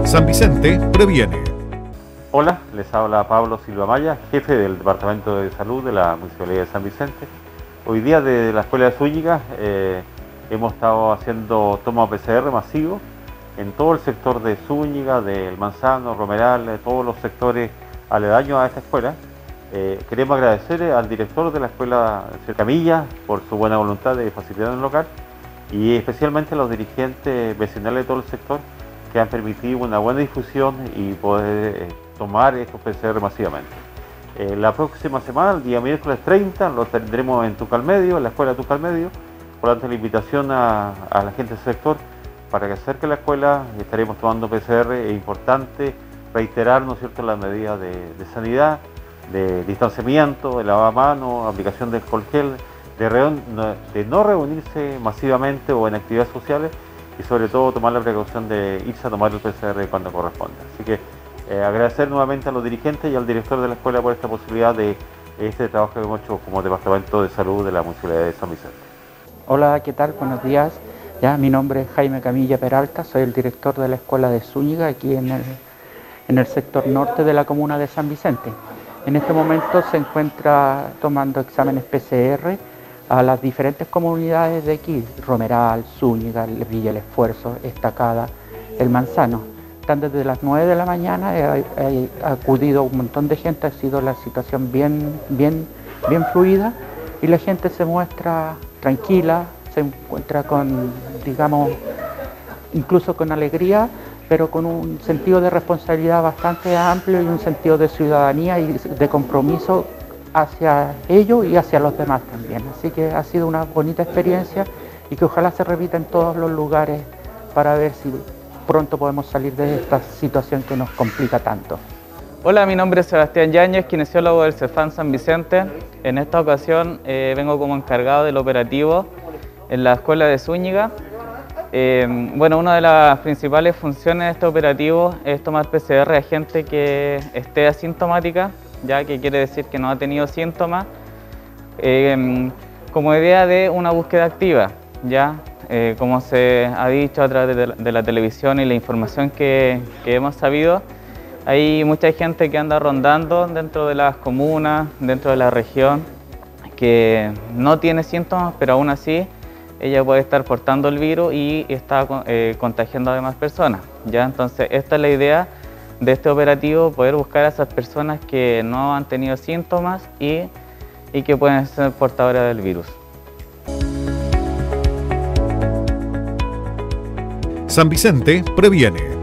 San Vicente previene. Hola, les habla Pablo Silva Maya, jefe del Departamento de Salud de la Municipalidad de San Vicente. Hoy día de la Escuela de Zúñiga hemos estado haciendo toma PCR masivo en todo el sector de Zúñiga, del Manzano, Romeral, de todos los sectores aledaños a esta escuela. Queremos agradecer al director de la escuela, Camilla, por su buena voluntad de facilitar el local y especialmente a los dirigentes vecinales de todo el sector que han permitido una buena difusión y poder tomar estos PCR masivamente. La próxima semana, el día miércoles 30, lo tendremos en Tucalmedio, en la escuela Tucalmedio. Por lo tanto, la invitación a la gente del sector para que acerque a la escuela. Estaremos tomando PCR. Es importante reiterar, ¿no es cierto?, las medidas de sanidad, de distanciamiento, de lavamanos, aplicación de alcohol gel, de no reunirse masivamente o en actividades sociales y sobre todo tomar la precaución de irse a tomar el PCR cuando corresponda. Así que agradecer nuevamente a los dirigentes y al director de la escuela por esta posibilidad de este trabajo que hemos hecho como Departamento de Salud de la Municipalidad de San Vicente. Hola, ¿qué tal? Buenos días. Mi nombre es Jaime Camilla Peralta, soy el director de la Escuela de Zúñiga aquí en el sector norte de la comuna de San Vicente. En este momento se encuentra tomando exámenes PCR a las diferentes comunidades de aquí, Romeral, Zúñiga, Villa El Esfuerzo, Estacada, El Manzano. Están desde las 9 de la mañana, ha acudido un montón de gente, ha sido la situación bien fluida y la gente se muestra tranquila, se encuentra con, digamos, incluso con alegría, pero con un sentido de responsabilidad bastante amplio y un sentido de ciudadanía y de compromiso hacia ellos y hacia los demás también. Así que ha sido una bonita experiencia y que ojalá se repita en todos los lugares para ver si pronto podemos salir de esta situación que nos complica tanto. Hola, mi nombre es Sebastián Yáñez, kinesiólogo del CEFAM San Vicente. En esta ocasión vengo como encargado del operativo en la Escuela de Zúñiga. Una de las principales funciones de este operativo es tomar PCR a gente que esté asintomática, ya que quiere decir que no ha tenido síntomas, como idea de una búsqueda activa, como se ha dicho a través de la televisión y la información que hemos sabido. Hay mucha gente que anda rondando dentro de las comunas, dentro de la región, que no tiene síntomas, pero aún así ella puede estar portando el virus y está contagiando a demás personas. Entonces, esta es la idea de este operativo, poder buscar a esas personas que no han tenido síntomas y que pueden ser portadoras del virus. San Vicente previene.